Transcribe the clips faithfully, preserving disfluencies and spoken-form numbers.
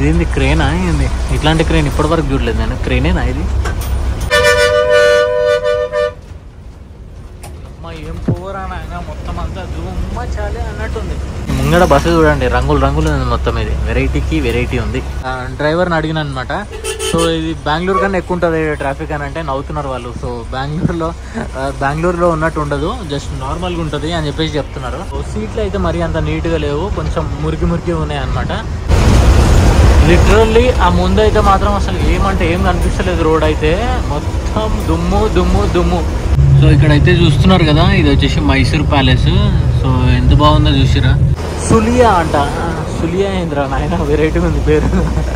ఇదేంది క్రేనా ఏంది? ఇట్లాంటి క్రేన్ ఇప్పటి వరకు చూడలేదు నేను. క్రేనేనా ఇది? అమ్మా ఏం పోరా నాయన, మొత్తం అంతా దుమ్మ చాలే అన్నట్టుంది. ముంగడ బస్సు చూడండి, రంగులు రంగులు ఉంది మొత్తం. ఇది వెరైటీకి వెరైటీ ఉంది. డ్రైవర్ని అడిగిన అనమాట. సో ఇది బెంగళూరు కన్నా ఎక్కువ ఉంటుంది ట్రాఫిక్ అని అంటే నవ్వుతున్నారు వాళ్ళు. సో బెంగళూరులో బెంగళూరులో ఉన్నట్టు ఉండదు, జస్ట్ నార్మల్గా ఉంటుంది అని చెప్పేసి చెప్తున్నారు. సీట్లు అయితే మరీ అంత నీట్గా లేవు, కొంచెం మురికి మురికి ఉన్నాయి అనమాట. లిటరల్లీ ఆ ముందు అయితే మాత్రం అసలు ఏమంటే ఏం కనిపిస్తలేదు. రోడ్ అయితే మొత్తం దుమ్ము దుమ్ము దుమ్ము. సో ఇక్కడైతే చూస్తున్నారు కదా, ఇది వచ్చేసి మైసూర్ ప్యాలెస్. సో ఎంత బాగుందో చూసిరా. సులియా అంట. సులియా ఏంద్రా నాయన, వెరైటీగా ఉంది పేరు.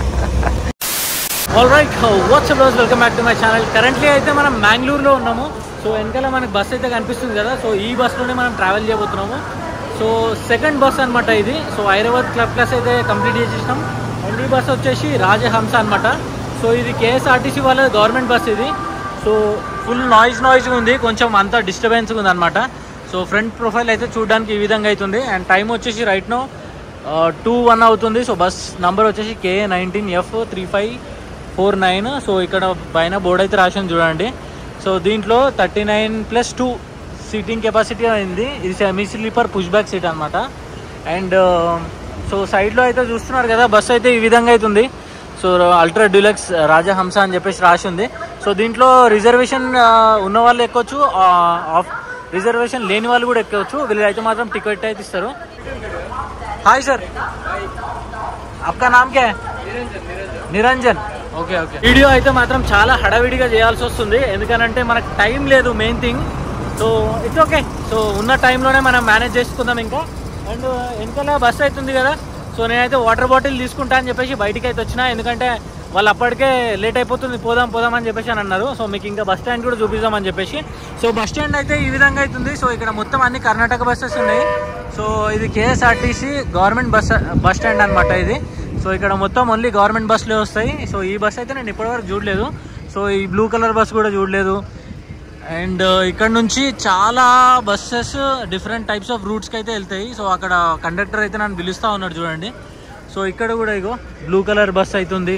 ఆల్ రైట్, వాట్సాప్ రోజు welcome back to my channel. Currently అయితే మనం మ్యాంగ్లూర్లో ఉన్నాము. సో వెనకాల మనకి బస్ అయితే కనిపిస్తుంది కదా, సో ఈ బస్లోనే మనం ట్రావెల్ చేయబోతున్నాము. సో సెకండ్ బస్ అనమాట ఇది. సో ఐరావత్ క్లబ్ క్లాస్ అయితే కంప్లీట్ చేసేసినాం. అండ్ ఈ బస్ వచ్చేసి రాజహంస అనమాట. సో ఇది కేఎస్ఆర్టీసీ వాళ్ళ గవర్నమెంట్ బస్ ఇది. సో ఫుల్ నాయిస్ నాయిస్గా ఉంది, కొంచెం అంతా డిస్టర్బెన్స్గా ఉంది అనమాట. సో ఫ్రంట్ ప్రొఫైల్ అయితే చూడడానికి ఈ విధంగా అవుతుంది. అండ్ టైం వచ్చేసి రైట్ నో టూ వన్ అవుతుంది. సో బస్ నంబర్ వచ్చేసి KA nineteen F three five four nine. So ఇక్కడ పైన బోర్డు అయితే రాసింది చూడండి. సో దీంట్లో thirty nine plus two seating capacity అయింది. ఇది semi sleeper push back seat అనమాట. అండ్ సో సైడ్లో అయితే చూస్తున్నారు కదా, బస్ అయితే ఈ విధంగా అవుతుంది. సో అల్ట్రా డీలక్స్ రాజహంస అని చెప్పేసి రాసి ఉంది. సో దీంట్లో రిజర్వేషన్ ఉన్న వాళ్ళు ఎక్కొచ్చు, ఆఫ్ రిజర్వేషన్ లేని వాళ్ళు కూడా ఎక్కవచ్చు. వీళ్ళు అయితే మాత్రం టికెట్ అయితే ఇస్తారు. హాయ్ సార్, आपका नाम क्या है? నిరంజన్. Okay okay. వీడియో అయితే మాత్రం చాలా హడావిడిగా చేయాల్సి వస్తుంది, ఎందుకనంటే మనకు టైం లేదు main thing. So it's okay. So ఉన్న టైంలోనే మనం మేనేజ్ చేసుకుందాం ఇంకా. అండ్ వెనకాల బస్ అవుతుంది కదా, సో నేనైతే వాటర్ బాటిల్ తీసుకుంటా అని చెప్పేసి బయటికి అయితే వచ్చిన, ఎందుకంటే వాళ్ళు అప్పటికే లేట్ అయిపోతుంది, పోదాం పోదాం అని చెప్పేసి అని అన్నారు. సో మీకు ఇంకా బస్ స్టాండ్ కూడా చూపిద్దామని చెప్పేసి. సో బస్ స్టాండ్ అయితే ఈ విధంగా అవుతుంది. సో ఇక్కడ మొత్తం అన్ని కర్ణాటక బస్సెస్ ఉన్నాయి. సో ఇది KSRTC government bus bus stand అనమాట ఇది. సో ఇక్కడ మొత్తం ఓన్లీ గవర్నమెంట్ బస్సులే వస్తాయి. సో ఈ బస్ అయితే నేను ఇప్పటివరకు చూడలేదు. సో ఈ బ్లూ కలర్ బస్ కూడా చూడలేదు. అండ్ ఇక్కడ నుంచి చాలా బస్సెస్ డిఫరెంట్ టైప్స్ ఆఫ్ రూట్స్కి అయితే వెళ్తాయి. సో అక్కడ కండక్టర్ అయితే నన్ను పిలుస్తూ ఉన్నాడు చూడండి. సో ఇక్కడ కూడా ఇగో బ్లూ కలర్ బస్ అవుతుంది.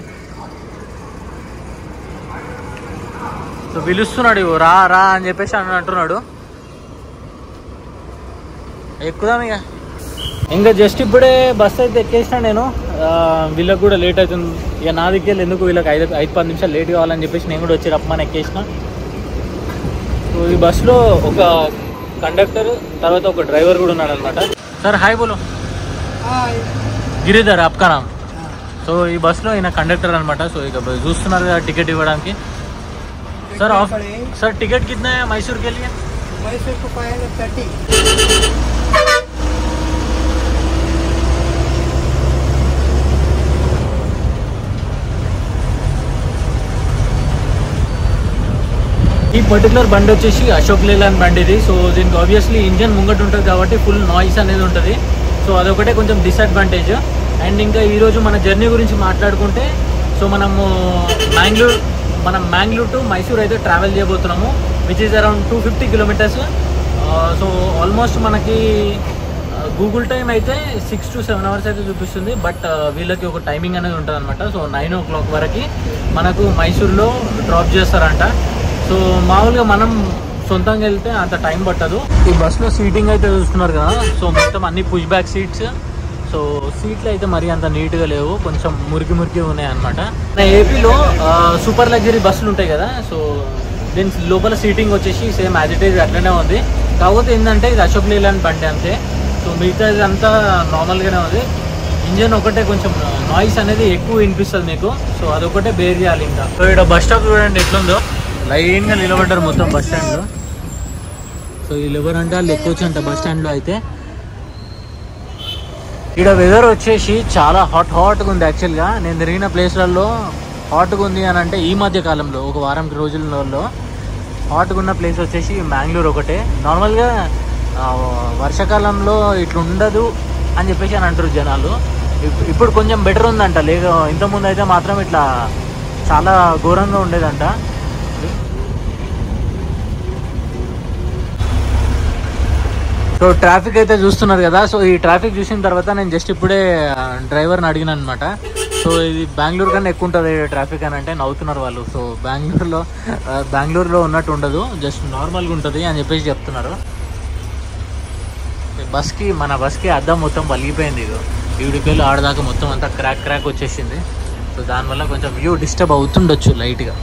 సో పిలుస్తున్నాడు, ఇగో రా రా అని చెప్పేసి అని అంటున్నాడు. ఎక్కుదాం ఇక. ఇంకా జస్ట్ ఇప్పుడే బస్ అయితే ఎక్కేసిన నేను. వీళ్ళకి కూడా లేట్ అవుతుంది ఇక, నా దగ్గర ఎందుకు వీళ్ళకి ఐదు ఐదు పది నిమిషాలు లేట్ కావాలని చెప్పేసి నేను కూడా వచ్చి రమ్మని ఎక్కేసిన. సో ఈ బస్సులో ఒక కండక్టర్ తర్వాత ఒక డ్రైవర్ కూడా ఉన్నాడు అనమాట. సార్ హాయ్ బోలో. గిరిధర్ ఆప్కా నామ్. సో ఈ బస్సులో ఈయన కండక్టర్ అనమాట. సో ఇక చూస్తున్నారు కదా టికెట్ ఇవ్వడానికి. सर ऑफ सर टिकट कितना है मैसूर के लिए? मैसूर को फाइव हंड्रेड थर्टी. ఈ పర్టికులర్ బండి వచ్చేసి అశోక్ లేలాండ్ బండి ఇది. సో దీనికి ఆబ్వియస్లీ ఇంజన్ ముంగట్ ఉంటుంది కాబట్టి ఫుల్ నాయిస్ అనేది ఉంటుంది. సో అదొకటే కొంచెం డిసడ్వాంటేజ్. అండ్ ఇంకా ఈరోజు మన జర్నీ గురించి మాట్లాడుకుంటే, సో మనము మ్యాంగ్లూర్ మనం మ్యాంగ్లూర్ టు మైసూర్ అయితే ట్రావెల్ చేయబోతున్నాము, which is around two fifty kilometres. So almost మనకి గూగుల్ టైం అయితే సిక్స్ టు సెవెన్ అవర్స్ అయితే చూపిస్తుంది. బట్ వీళ్ళకి ఒక టైమింగ్ అనేది ఉంటుంది అనమాట. సో నైన్ ఓ క్లాక్ వరకు మనకు మైసూర్లో డ్రాప్ చేస్తారంట. సో మామూలుగా మనం సొంతంగా వెళ్తే అంత టైం పట్టదు. ఈ బస్లో సీటింగ్ అయితే చూస్తున్నారు కదా, సో మొత్తం అన్ని పుష్ బ్యాక్ సీట్స్. సో సీట్లు అయితే మరీ అంత నీట్గా లేవు, కొంచెం మురికి మురికి ఉన్నాయి అనమాట. ఏపీలో సూపర్ లగ్జరీ బస్సులు ఉంటాయి కదా, సో దీని లోపల సీటింగ్ వచ్చేసి సేమ్ యాజ్ ఇట్ ఈజ్ అట్లనే ఉంది. కాకపోతే ఏంటంటే ఇది అశోక్ లేలాండ్ బండి అంతే. సో మిగతా ఇదంతా నార్మల్గానే ఉంది. ఇంజన్ ఒకటే కొంచెం నాయిస్ అనేది ఎక్కువ వినిపిస్తుంది మీకు. సో అదొకటే బేర్ చేయాలి ఇంకా. సో ఇక్కడ బస్ స్టాప్ చూడండి ఎట్లుందో, లైన్గా నిలబడ్డారు మొత్తం బస్ స్టాండ్లో. సో వీళ్ళు ఎవరంటే వాళ్ళు ఎక్కొచ్చు అంట బస్ స్టాండ్లో అయితే. ఇక్కడ వెదర్ వచ్చేసి చాలా హాట్ హాట్గా ఉంది. యాక్చువల్గా నేను తిరిగిన ప్లేస్లలో హాట్గా ఉంది అని అంటే ఈ మధ్య కాలంలో ఒక వారం రోజులలో హాట్గా ఉన్న ప్లేస్ వచ్చేసి మ్యాంగ్లూర్ ఒకటే. నార్మల్గా వర్షాకాలంలో ఇట్లా ఉండదు అని చెప్పేసి అని అంటారు జనాలు. ఇప్పుడు కొంచెం బెటర్ ఉందంట, లేక ఇంతకుముందు అయితే మాత్రం ఇట్లా చాలా ఘోరంగా ఉండేదంట. సో ట్రాఫిక్ అయితే చూస్తున్నారు కదా. సో ఈ ట్రాఫిక్ చూసిన తర్వాత నేను జస్ట్ ఇప్పుడే డ్రైవర్ని అడిగిన అనమాట. సో ఇది బెంగళూరు కన్నా ఎక్కువ ఉంటుంది ట్రాఫిక్ అని అంటే నవ్వుతున్నారు వాళ్ళు. సో బెంగళూరులో బెంగళూరులో ఉన్నట్టు ఉండదు, జస్ట్ నార్మల్గా ఉంటుంది అని చెప్పేసి చెప్తున్నారు. బస్కి మన బస్కి అద్దం మొత్తం పలిగిపోయింది. ఇగో ఈడికెళ్ళి ఆడదాకా మొత్తం అంతా క్రాక్ క్రాక్ వచ్చేసింది. సో దానివల్ల కొంచెం వ్యూ డిస్టర్బ్ అవుతుండొచ్చు లైట్గా.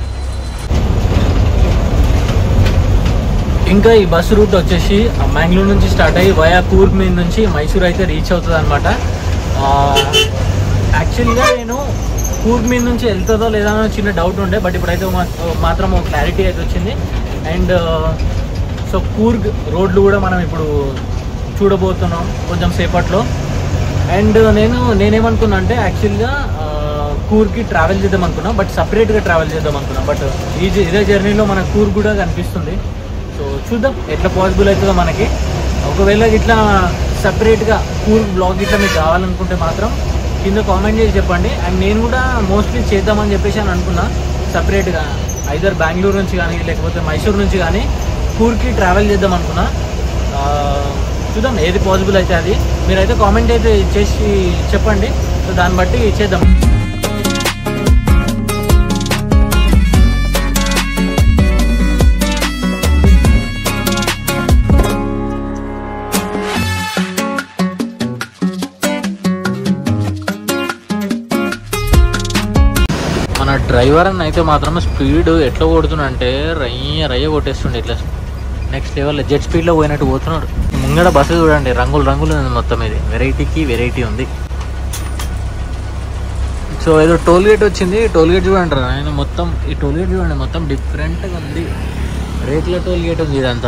ఇంకా ఈ బస్సు రూట్ వచ్చేసి మ్యాంగ్లూర్ నుంచి స్టార్ట్ అయ్యి వయా కూర్గ్ మీద నుంచి మైసూర్ అయితే రీచ్ అవుతుంది అనమాట. యాక్చువల్గా నేను కూర్గ్ మీద నుంచి వెళ్తుందో లేదా అని చిన్న డౌట్ ఉండే, బట్ ఇప్పుడైతే మాత్రం క్లారిటీ అయితే వచ్చింది. అండ్ సో కూర్గ్ రోడ్లు కూడా మనం ఇప్పుడు చూడబోతున్నాం కొంచెం సేపట్లో. అండ్ నేను నేనేమనుకున్నా అంటే యాక్చువల్గా కూర్గ్కి ట్రావెల్ చేద్దాం అనుకున్నా, బట్ సపరేట్గా ట్రావెల్ చేద్దాం అనుకున్నా. బట్ ఈ ఇదే జర్నీలో మన కూర్గ్ కూడా కనిపిస్తుంది. సో చూద్దాం ఎట్లా పాసిబుల్ అవుతుందో మనకి. ఒకవేళ ఇట్లా సపరేట్గా కూర్గ్ బ్లాగ్ ఇట్లా మీకు కావాలనుకుంటే మాత్రం కింద కామెంట్ చేసి చెప్పండి. అండ్ నేను కూడా మోస్ట్లీ చేద్దామని చెప్పేసి అని అనుకున్నా, సపరేట్గా ఐదర్ బెంగళూరు నుంచి కానీ లేకపోతే మైసూర్ నుంచి కానీ కూర్గ్కి ట్రావెల్ చేద్దాం అనుకున్నా. చూద్దాం ఏది పాసిబుల్ అయితే అది. మీరైతే కామెంట్ అయితే చేసి చెప్పండి, సో దాన్ని బట్టి చేద్దాం. మన డ్రైవర్ అని అయితే మాత్రం స్పీడ్ ఎట్లా కొడుతున్నా అంటే రయ్య రయ్య కొట్టేస్తుండే ఇట్లా నెక్స్ట్ లెవెల్లో జెట్ స్పీడ్లో పోయినట్టు పోతున్నాడు. ముంగడ బస్సు చూడండి, రంగులు రంగులు ఉంది మొత్తం. ఇది వెరైటీకి వెరైటీ ఉంది. సో ఏదో టోల్ గేట్ వచ్చింది, టోల్ గేట్ చూడండి ఆయన మొత్తం. ఈ టోల్ గేట్ చూడండి మొత్తం డిఫరెంట్గా ఉంది, రేకుల టోల్ గేట్ ఉంది ఇదంతా.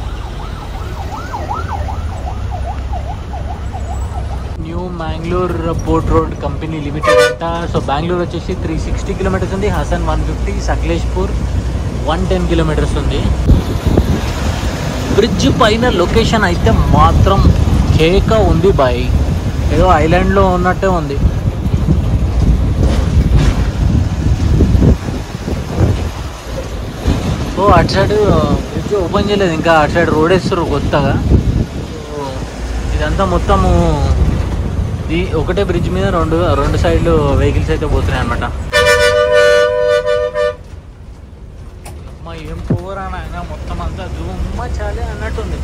New Mangalore Port Road Company Limited అంట. సో బెంగళూరు వచ్చేసి త్రీ సిక్స్టీ కిలోమీటర్స్ ఉంది, Hassan one fifty, Sakleshpur one ten kilometres ఉంది. బ్రిడ్జ్ పైన లొకేషన్ అయితే మాత్రం కేక ఉంది బాయ్, ఏదో ఐలాండ్లో ఉన్నట్టే ఉంది. సో అటు సైడ్ బ్రిడ్జ్ ఓపెన్ చేయలేదు ఇంకా, అటు సైడ్ రోడ్ వేస్తారు కొత్తగా. సో ఇదంతా మొత్తము ఈ ఒకటే బ్రిడ్జ్ మీద రెండు రెండు సైడ్లు వెహికల్స్ అయితే పోతున్నాయి అనమాట. అమ్మ ఏం పోరా నాయన, మొత్తం అంతా దుమ్మ చాలే అన్నట్టుంది.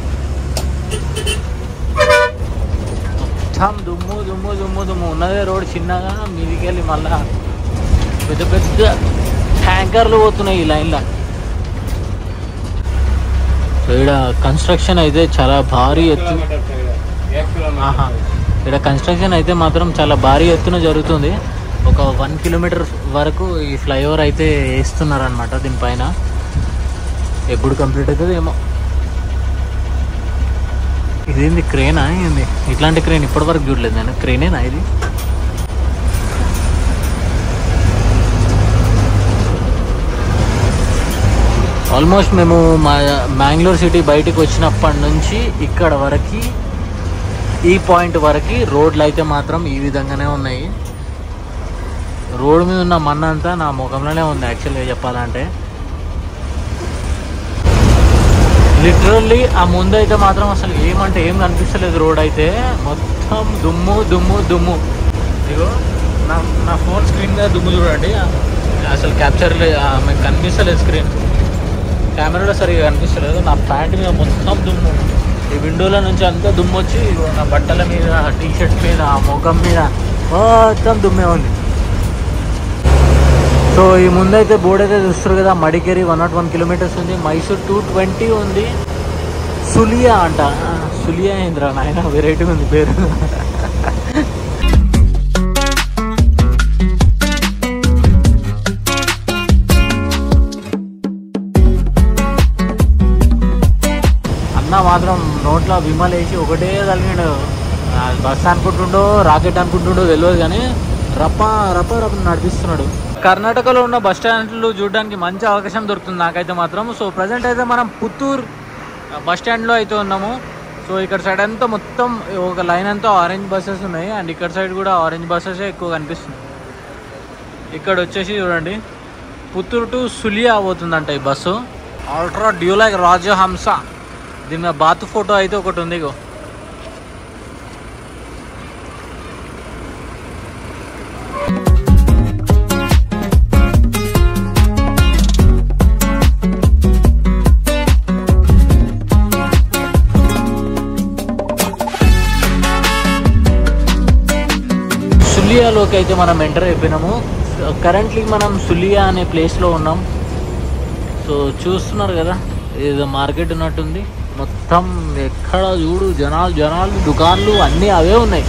మొత్తం దుమ్ము దుమ్ము దుమ్ము దుమ్ము ఉన్నదే రోడ్ చిన్నగా, మీదికి వెళ్ళి మళ్ళా పెద్ద పెద్ద ట్యాంకర్లు పోతున్నాయి ఈ లైన్లో. సో ఇక్కడ కన్స్ట్రక్షన్ అయితే చాలా భారీ ఎత్తు, ఆహా ఇక్కడ కన్స్ట్రక్షన్ అయితే మాత్రం చాలా భారీ ఎత్తున జరుగుతుంది. ఒక వన్ కిలోమీటర్ వరకు ఈ ఫ్లైఓవర్ అయితే వేస్తున్నారు అనమాట. దీనిపైన ఎప్పుడు కంప్లీట్ అవుతుంది ఏమో. ఇదేంది క్రేనా ఏంది? ఇట్లాంటి క్రేన్ ఇప్పటి వరకు చూడలేదు నేను. క్రేనేనా ఇది? ఆల్మోస్ట్ మేము మా మ్యాంగ్లూర్ సిటీ బయటికి వచ్చినప్పటి నుంచి ఇక్కడ వరకు ఈ పాయింట్ వరకు రోడ్లు అయితే మాత్రం ఈ విధంగానే ఉన్నాయి. రోడ్డు మీద ఉన్న మన్ను అంతా నా ముఖంలోనే ఉంది యాక్చువల్గా చెప్పాలంటే. లిటరల్లీ ఆ ముందు అయితే మాత్రం అసలు ఏమంటే ఏం కనిపిస్తలేదు. రోడ్ అయితే మొత్తం దుమ్ము దుమ్ము దుమ్ము. ఇదిగో నా నా ఫోన్ స్క్రీన్ మీద దుమ్ము చూడండి, అసలు క్యాప్చర్ మీకు కనిపిస్తలేదు. స్క్రీన్ కెమెరాలో సరిగా కనిపిస్తలేదు. నా ప్యాంట్ మీద మొత్తం దుమ్ము, ఈ విండోల నుంచి అంతా దుమ్ము వచ్చి నా బట్టల మీద, టీ షర్ట్ మీద, ముఖం మీద మొత్తం దుమ్మే ఉంది. సో ఈ ముందైతే బోర్డు అయితే చూస్తారు కదా, Madikeri one nought one kilometres ఉంది, మైసూర్ టూ ట్వంటీ ఉంది, సులియా అంట. సులియా ఏంద్రా నాయన, వెరైటీగా ఉంది పేరు. అన్న మాత్రం నోట్లో విమల్ వేసి ఒకటే తలిగాడు. బస్ అనుకుంటుండో రాకెట్ అనుకుంటుండో తెలియదు కానీ రప్ప రప్ప రప్ప నడిపిస్తున్నాడు. కర్ణాటకలో ఉన్న బస్ స్టాండ్లు చూడడానికి మంచి అవకాశం దొరుకుతుంది నాకైతే మాత్రం. సో ప్రజెంట్ అయితే మనం పుత్తూరు బస్ స్టాండ్లో అయితే ఉన్నాము. సో ఇక్కడ సైడ్ అంతా మొత్తం ఒక లైన్ అంతా ఆరెంజ్ బస్సెస్ ఉన్నాయి, అండ్ ఇక్కడ సైడ్ కూడా ఆరెంజ్ బస్సెస్ ఎక్కువ కనిపిస్తున్నాయి. ఇక్కడ వచ్చేసి చూడండి పుత్తూరు టు సులియా పోతుందంట ఈ బస్సు. అల్ట్రా డ్యూలైక్ రాజహంస, దీని మీద బాత్ ఫోటో అయితే ఒకటి ఉంది. ఇగో సులియాలోకి అయితే మనం ఎంటర్ అయిపోయినాము. కరెంట్లీ మనం సులియా అనే ప్లేస్లో ఉన్నాం. సో చూస్తున్నారు కదా, ఏదో మార్కెట్ ఉన్నట్టుంది. మొత్తం ఎక్కడ చూడు జనాలు జనాలు దుకాన్లు అన్నీ అవే ఉన్నాయి.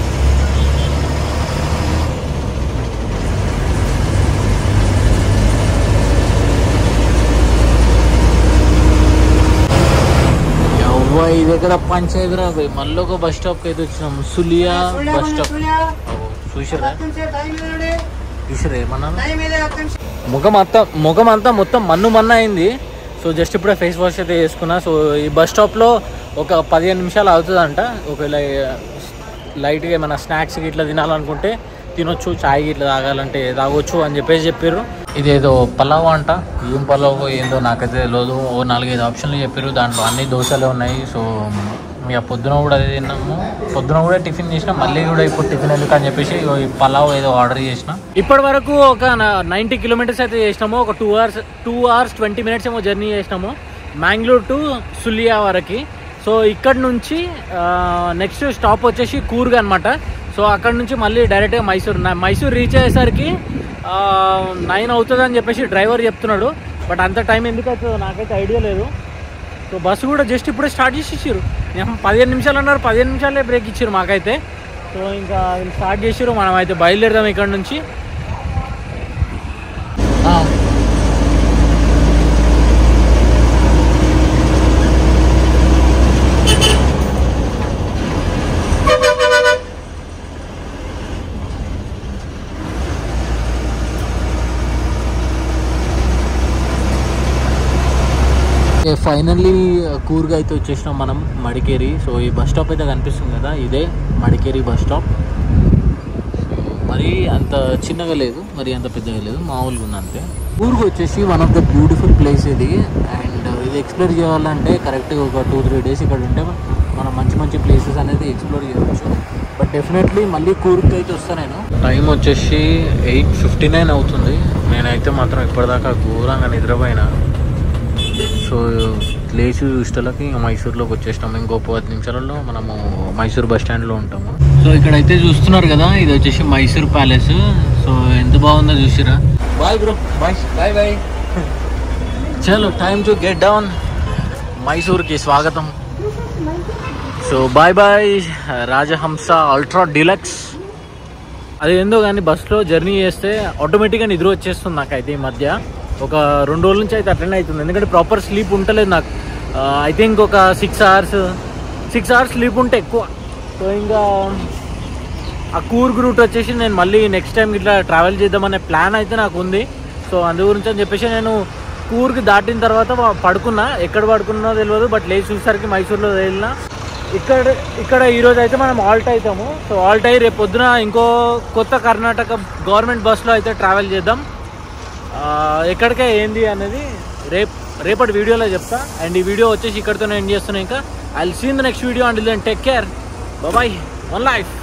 ఇది ఎక్కడ పంచాయతీరా, మళ్ళీ ఒక బస్ స్టాప్కి అయితే వచ్చినాం. సులియా బస్ స్టాప్ చూసారా చూసారా ఏమన్నా ముఖం అంతా ముఖం అంతా మొత్తం మన్ను మన్న అయింది. సో జస్ట్ ఇప్పుడే ఫేస్ వాష్ అయితే చేసుకున్నా. సో ఈ బస్ స్టాప్లో ఒక పదిహేను నిమిషాలు అవుతుందంట. ఒకవేళ లైట్గా ఏమైనా స్నాక్స్ ఇట్లా తినాలనుకుంటే తినొచ్చు, చాయ్ ఇట్లా తాగాలంటే తాగొచ్చు అని చెప్పేసి చెప్పారు. ఇదేదో పలావ్ అంట, ఏం పలావ్ ఏందో నాకైతే తెలియదు. ఓ నాలుగైదు ఆప్షన్లు చెప్పారు, దాంట్లో అన్ని దోశలే ఉన్నాయి. సో ఇక పొద్దున కూడా అదే తిన్నాము. పొద్దున కూడా టిఫిన్ చేసినా, మళ్ళీ కూడా ఇప్పుడు టిఫిన్ ఎందుకు అని చెప్పేసి ఈ పలావ్ ఏదో ఆర్డర్ చేసిన. ఇప్పటి వరకు ఒక నైంటీ కిలోమీటర్స్ అయితే చేసినాము. ఒక two hours two hours twenty minutes ఏమో జర్నీ చేసినాము మ్యాంగ్లూర్ టు సులియా వరకు. సో ఇక్కడ నుంచి నెక్స్ట్ స్టాప్ వచ్చేసి కూర్గ్ అనమాట. సో అక్కడ నుంచి మళ్ళీ డైరెక్ట్గా మైసూర్ మైసూర్ రీచ్ అయ్యేసరికి నైన్ అవుతుంది అని చెప్పేసి డ్రైవర్ చెప్తున్నాడు. బట్ అంత టైం ఎందుకు అవుతుందో నాకైతే ఐడియా లేదు. సో బస్సు కూడా జస్ట్ ఇప్పుడే స్టార్ట్ చేసి ఇచ్చారు. పదిహేను నిమిషాలు అన్నారు, పదిహేను నిమిషాలే బ్రేక్ ఇచ్చారు మాకైతే. సో ఇంకా వీళ్ళు స్టార్ట్ చేసారు, మనం అయితే బయలుదేరదాం ఇక్కడ నుంచి. ఫైనల్లీ కూర్గ్ అయితే వచ్చేసినాం మనం, మడికేరి. సో ఈ బస్ స్టాప్ అయితే కనిపిస్తుంది కదా, ఇదే మడికేరి బస్ స్టాప్. మరి అంత చిన్నగా లేదు, మరి అంత పెద్దగా లేదు, మామూలుగా ఉంది అంతే. కూర్గ్ వచ్చేసి one of the beautiful place ఇది. అండ్ ఇది ఎక్స్ప్లోర్ చేయాలంటే కరెక్ట్గా ఒక టూ త్రీ డేస్ ఇక్కడ ఉంటే మనం మంచి మంచి ప్లేసెస్ అనేది ఎక్స్ప్లోర్ చేయవచ్చు. బట్ డెఫినెట్లీ మళ్ళీ కూర్గ్ అయితే వస్తాను నేను. టైం వచ్చేసి ఎయిట్ ఫిఫ్టీ నైన్ అవుతుంది. నేనైతే మాత్రం ఇప్పటిదాకా ఘోరంగా నిద్రపోయినా. సో లేచి ఇష్టలకి మైసూర్లోకి వచ్చేసినాము. ఇంకో పది నిమిషాలలో మనము మైసూర్ బస్ స్టాండ్లో ఉంటాము. సో ఇక్కడైతే చూస్తున్నారు కదా, ఇది వచ్చేసి మైసూర్ ప్యాలెస్. సో ఎంత బాగుందో చూసిరా. Bye bro, bye bye bye. చలో టైమ్ టు గెట్ డౌన్. మైసూర్కి స్వాగతం. So bye bye Rajahamsa ultra deluxe. అది ఏందో కానీ బస్లో జర్నీ చేస్తే ఆటోమేటిక్గా నిద్ర వచ్చేస్తుంది నాకైతే ఈ మధ్య. ఒక రెండు రోజుల నుంచి అయితే అట్లనే అవుతుంది, ఎందుకంటే ప్రాపర్ స్లీప్ ఉంటలేదు నాకు. ఐ థింక్ ఒక six hours six hours sleep ఉంటే ఎక్కువ. సో ఇంకా ఆ కూర్గ్ రూట్ వచ్చేసి నేను మళ్ళీ నెక్స్ట్ టైం ఇట్లా ట్రావెల్ చేద్దామనే ప్లాన్ అయితే నాకు ఉంది. సో అందు గురించి అని చెప్పేసి నేను కూర్గ్ దాటిన తర్వాత పడుకున్నా. ఎక్కడ పడుకున్నా తెలియదు, బట్ లేచి చూసేసరికి మైసూర్లో వెళ్ళిన. ఇక్కడ ఇక్కడ ఈరోజు అయితే మనం ఆల్ట్ అవుతాము. సో ఆల్ట్ అయ్యి రేపు పొద్దున ఇంకో కొత్త కర్ణాటక గవర్నమెంట్ బస్లో అయితే ట్రావెల్ చేద్దాం. ఎక్కడికే ఏంది అనేది రేపు రేపటి వీడియోలో చెప్తా. అండ్ ఈ వీడియో వచ్చేసి ఇక్కడితో నేను ఎండ్ చేస్తున్నాను. ఇంకా I will see in the next video. Until then take care, bye, one life.